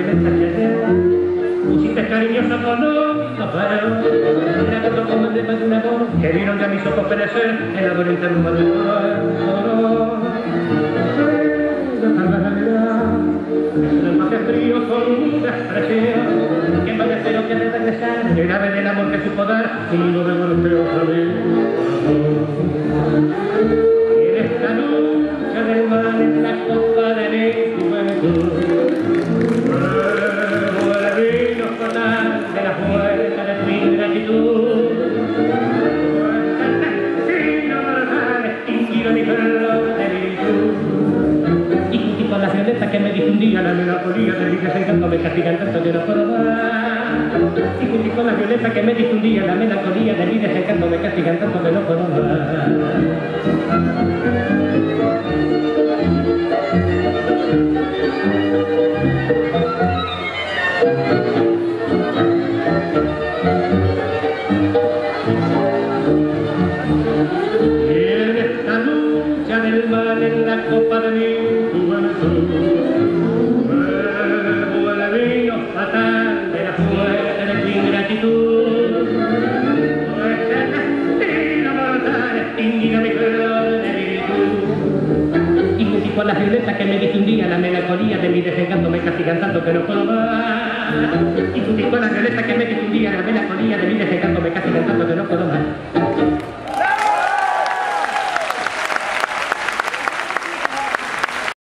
violeta que un chiste cariñoso con los varos, mirando como el de un amor que vieron ya mis ojos perecer en la doliente rumba del dolor. Es el más frío con un desprecio que vaya cero que de regresar el ave del amor que supo dar y no me golpeo otra vez. Y en esta lucha del mal en la copa de mi juventud bebo el vino fatal de la fuerza de tu ingratitud. Destino mortal extinguido mi flor de virtud y con la violeta que me difundía la melancolía del día desencanto me castigan tanto que no puedo más. Y junto con la violeta que me difundía la melancolía del día desencanto me castigan tanto que no puedo más. Y en esta lucha del mal en la copa de mi juventud bebo el vino fatal de la fuerza de tu ingratitud. Pues el destino mortal extinguido mi flor de virtud y junto con las violetas que me difundía la melancolía de mi desencanto me castigan tanto que no puedo más. Y junto con las violetas que me difundía la melancolía de mi desencanto me castigan tanto que no puedo más.